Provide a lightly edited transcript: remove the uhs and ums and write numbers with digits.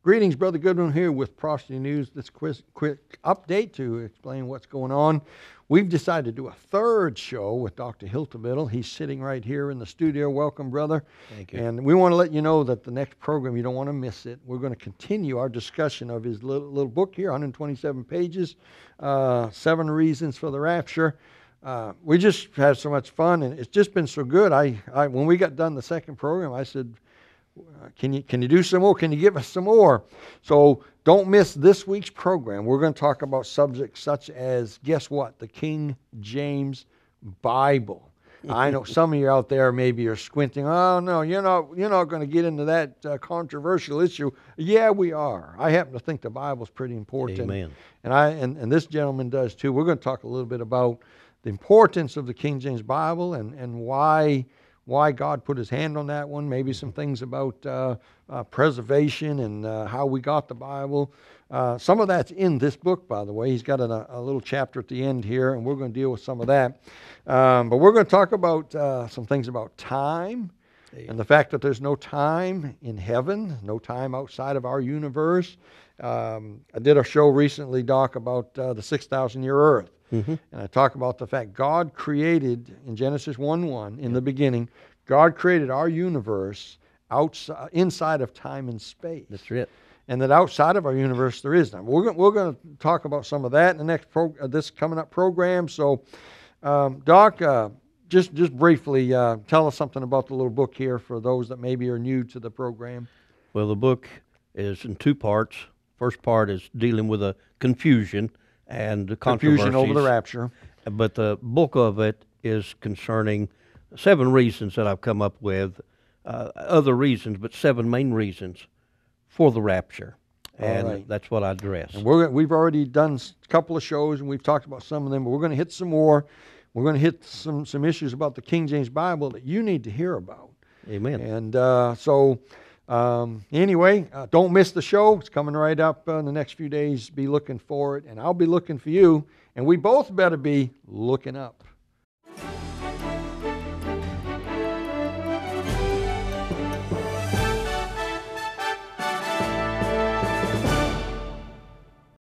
Greetings, Brother Goodwin here with Prosperity News. This quick update to explain what's going on. We've decided to do a third show with Dr. Hiltibidal. He's sitting right here in the studio. Welcome, brother. Thank you. And we want to let you know that the next program, you don't want to miss it. We're going to continue our discussion of his little book here, 127 pages, 7 Reasons for the Rapture. We just had so much fun, and it's just been so good. When we got done the second program, I said, can you do some more? Can you give us some more? So don't miss this week's program. We're going to talk about subjects such as, guess what? The King James Bible. I know some of you out there maybe are squinting. Oh no, you're not going to get into that controversial issue. Yeah, we are. I happen to think the Bible's pretty important. Amen. And this gentleman does too. We're going to talk a little bit about the importance of the King James Bible and why God put his hand on that one, maybe some things about preservation and how we got the Bible. Some of that's in this book, by the way. He's got a little chapter at the end here, and we're going to deal with some of that. But we're going to talk about some things about time and the fact that there's no time in heaven, no time outside of our universe. I did a show recently, Doc, about the 6,000-year earth. Mm-hmm. And I talk about the fact God created, in Genesis 1:1, in the beginning, God created our universe inside of time and space. That's it. And that outside of our universe there is none. We're going to talk about some of that in the next this coming up program. So, Doc, just briefly tell us something about the little book here for those that maybe are new to the program. Well, the book is in 2 parts. First part is dealing with a confusion and the confusion over the rapture. But the bulk of it is concerning 7 reasons that I've come up with, other reasons, but 7 main reasons for the rapture. And that's what I address. And we've already done a couple of shows, and we've talked about some of them, but we're going to hit some more. We're going to hit some issues about the King James Bible that you need to hear about. Amen. And anyway, don't miss the show. It's coming right up in the next few days. Be looking for it, and I'll be looking for you, and we both better be looking up.